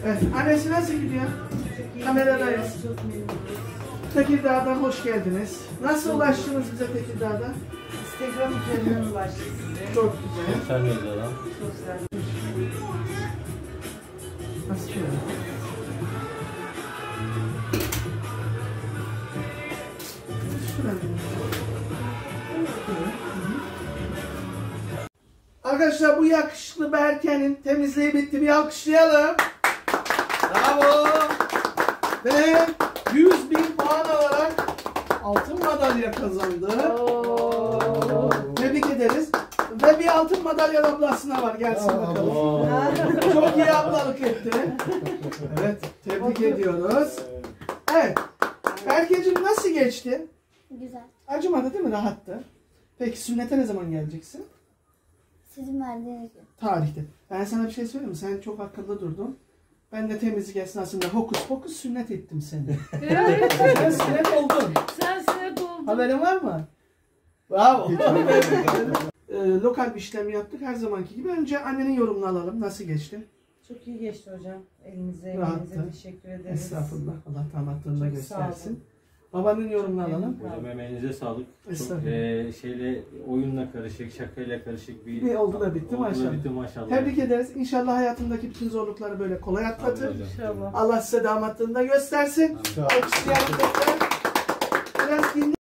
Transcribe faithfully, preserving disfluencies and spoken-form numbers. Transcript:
Evet, annesi nasıl gidiyor? Kameradayız. Tekirdağ'dan hoş geldiniz. Nasıl ulaştınız bize Tekirdağ'dan? Instagram üzerinden ulaştık size. Çok güzel. Sosyal medyadan. Sosyal. Nasıl şöyle? Arkadaşlar bu yakışıklı Berke'nin temizliği bitti. Bir alkışlayalım. Bravo. Ve yüz bin puan alarak altın madalya kazandı. Oo. Tebrik ederiz. Ve bir altın madalya ablasına var. Gelsin bakalım. Çok iyi ablalık etti. Evet. Tebrik ediyoruz. Evet. Berkeciğim nasıl geçti? Güzel. Acımadı değil mi? Rahattı. Peki sünnete ne zaman geleceksin? Sizin verdiğiniz gün. Tarihte. Ben sana bir şey söyleyeyim mi? Sen çok akıllı durdun. Ben de temizlik esnasında hokus pokus sünnet ettim seni. Sen sünnet oldun. Sen sünnet oldun. Haberin var mı? Bravo. e, lokal bir işlem yaptık her zamanki gibi. Önce annenin yorumunu alalım. Nasıl geçti? Çok iyi geçti hocam. Elinize, Rahattı. elinize teşekkür ederiz. Estağfurullah. Allah damatlarını Çok göstersin. Babanın yorumunu alalım. Hocam emeğinize sağlık. Çok Estağfurullah. e, şeyle oyunla karışık, şakayla karışık bir, Bir oldu da bitti oldu da maşallah. bitti maşallah. Tebrik ederiz. İnşallah hayatındaki bütün zorlukları böyle kolay atlatır. Hocam. İnşallah. Allah size damatlığını da göstersin. Alkışlayalım tekrar. Biraz dinle.